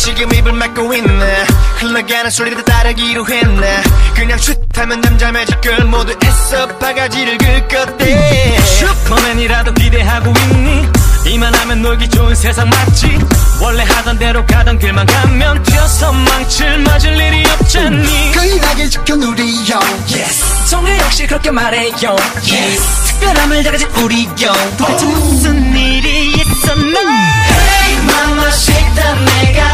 지금 입을 막고 있네. 흘러가는 소리를 따르기로 했네. 그냥 슛하면 남자 매직걸 모두 애써 바가지를 긁었대. 슈퍼맨이라도 기대하고 있니? 이만하면 놀기 좋은 세상 맞지? 원래 하던 대로 가던 길만 가면 튀어서 망칠 맞을 일이 없잖니. 거인하게 지켜 누리요. Yes. 정말 역시 그렇게 말해요. Yes. 특별함을 가진 우리요. 도대체 무슨 일이 있었나? Hey mamacita 내가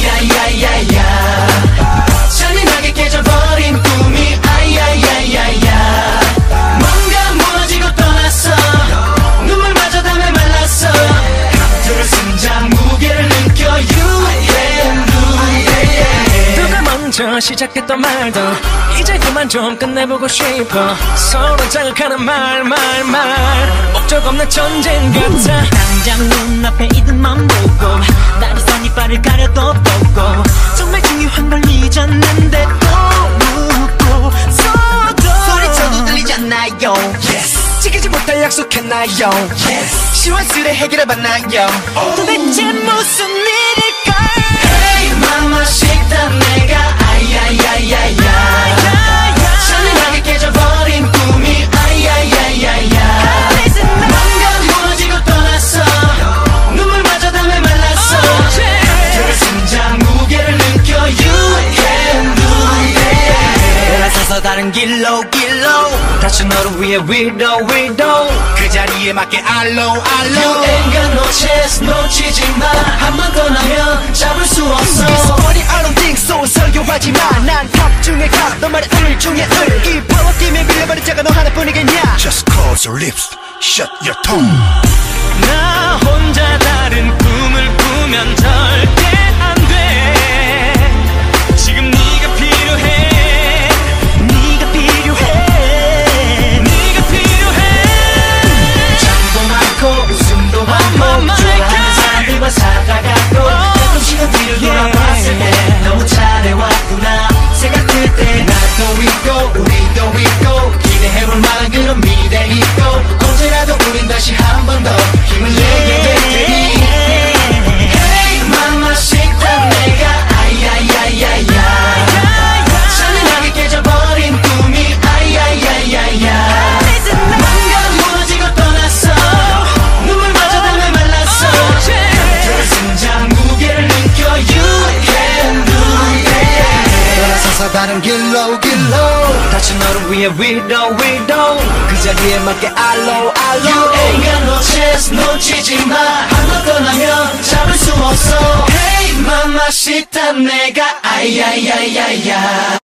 아야야야야 잔인하게 깨져버린 꿈이 아야야야야 뭔가 무너지고 떠났어. 눈물마저 담에 말랐어. 감투를 심장 무게를 느껴 You can do it. 누가 먼저 시작했던 말도 이제 그만 좀 끝내보고 싶어. 서로 자극하는 말 목적 없는 전쟁 같아. 당장 눈앞에 이들만 보고 다리선 이빨을 가려도 보고 정말 중요한 걸 잊었는데 또 묻고 소리쳐도 들리지 않나요? Yes. 지키지 못할 약속했나요? Yes. 시원스레 해결해봤나요? 도대체 무슨 일일까? Hey mamacita 내가 아야야야야 잔인하게 깨져버린 꿈이 아야야야야 뭔가 무너지고 떠났어. 눈물마저 담에 말랐어. 감투를 심장 무게를 느껴 You can do it. 돌아서서 다른 길로 다시 너를 위해 위로 그 자리에 맞게 알로 You ain't got no chance 놓치지 마. 한 번 떠나면 잡을 수 없어. Sorry I don't think so 설교하지 마. 난 탑 중에 탑 너 말은 을 중에 을. 이 파워 팀에 밀려버린 자가 너 하나뿐이겠냐. Just close your lips. Shut your tongue. 나 혼자 다른 꿈을 꾸면 절대 안 돼. 지금 네가 필요해. 잠도 많고 웃음도 많고 좋아하는 사람들과 살아가고 가끔 시간 뒤를 돌아봤을 때 너무 잘해왔구나 생각할 때 나도 있고 우리도 있고 기대해볼 만한 그런 미래 있고 언제라도 우린 다시 한 번 더 힘을 내게 될 테니 Hey mamacita 내가 아야야야야 잔인하게 깨져버린 꿈이 아야야야야 뭔가 무너지고 떠났어. 눈물마저 담에 말랐어. 감투를 심장 무게를 느껴 You can do it. 돌아서서 다른 길로 다시 너를 위해 위로 그 자리에 맞게 알로 You ain't got no chance 놓치지 마. 한 번 떠나면 잡을 수 없어. Hey mamacita 내가 아야야야야